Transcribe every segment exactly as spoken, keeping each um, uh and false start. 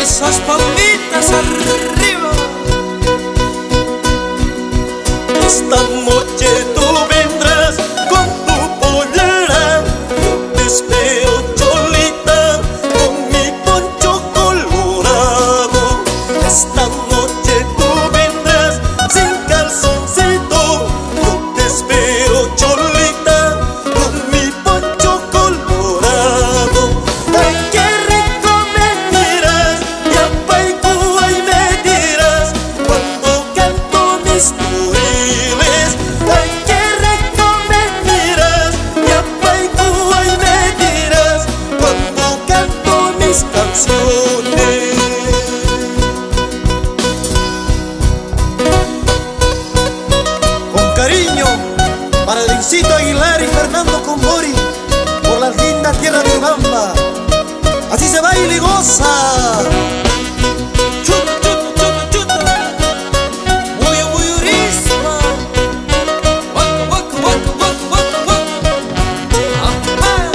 esas palmitas arriba. Esta noche tú vendrás con tu pollera, yo te espero cholita con mi poncho colorado. Esta noche tú vendrás sin calzoncito, yo te espero cholita con mi poncho colorado. Ay, qué rico me miras, y a Paikua y me dirás cuando canto mis curiles. Ay, qué rico me miras, y a Paikua y me dirás cuando canto mis canciones. Con cariño para Lencito Aguilar y Fernando Combori, por las lindas tierras de Urubamba. Así se baila y goza. Chuta, chuta, chuta, chuta. Muy, muy urisma. Waka, waka, waka, waka, waka, waka. Ajá.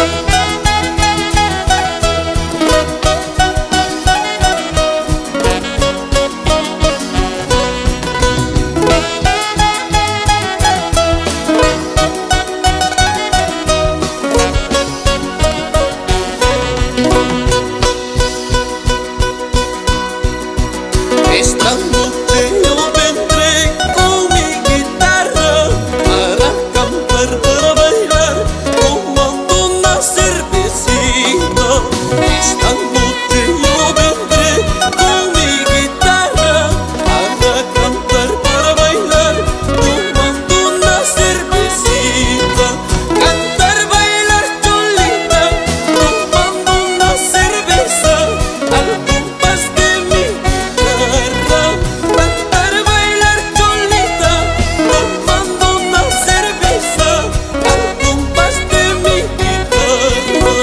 Esta noche yo vendré con mi guitarra para cantar, para bailar, tomando una cervecita. Esta noche yo vendré con mi guitarra para cantar, para bailar, tomando una cervecita. Cantar, bailar cholita, tomando una cerveza al compás de mi guitarra. Cantar, bailar cholita, tomando una cerveza al compás de mi guitarra.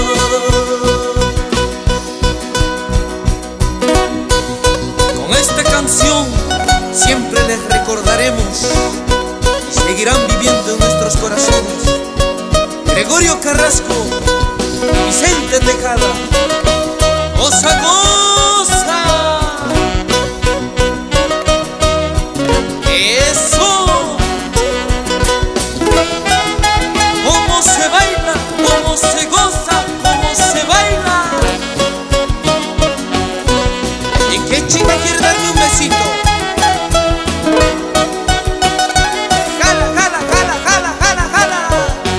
Con esta canción siempre les recordaremos y seguirán viviendo en nuestros corazones. Gregorio Carrasco y Vicente Tejada. ¡Goza, goza! ¡Eso! ¿Cómo se baila? ¿Cómo se goza? ¿Cómo se baila? ¿Y qué chica quiere darme un besito? Jala, jala, jala, jala, jala, jala.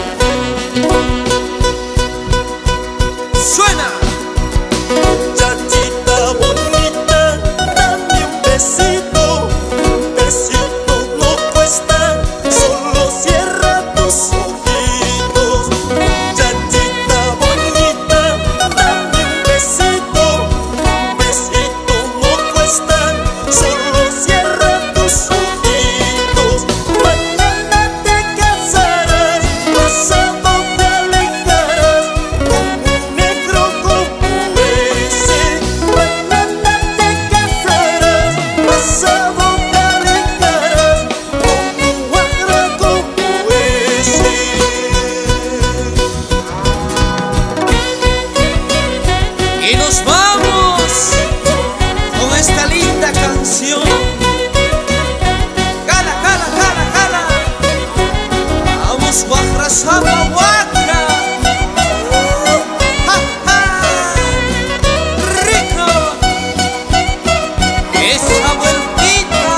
Suena. Muchachita bonita, dame un besito. Un besito no cuesta, solo cierra tus ojitos. Muchachita bonita, dame un besito. Un besito no cuesta, solo cierra tus ojitos. Mañana te casarás, pasado te alejarás con un negro como ese. Mañana te casarás, pasado te alejarás con un guarra como ese. Y nos vamos con esta linda canción. Jala, jala, jala, jala. Vamos, Guajrasapa, Huaca. Ja, ja. Rico. Esa vueltita.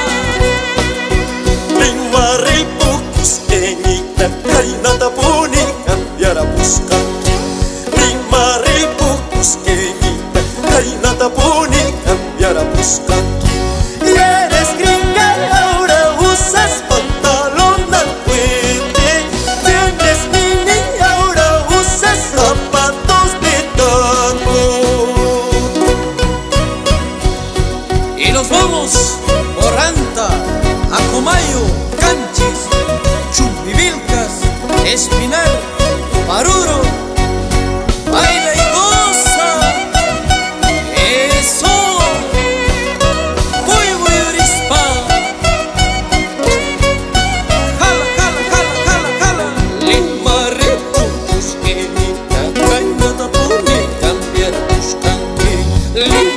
Limarri pukuskeñita, kainata puni cambiar a buscar. Limarri pukuskeñita, kainata puni cambiar a buscar. Y eres gringa y ahora usas pantalón al puente. Tienes mini y ahora usas zapatos de taco. Y nos vamos por Anta, Acomayo, Canchis, Chumbivilcas, Espinar, Paruro. Baila y goza. Eso. Muy, muy urispa. Jala, jala, jala, jala, jala. Limarri pukuskeñita, kainata puni cambiar a buscar.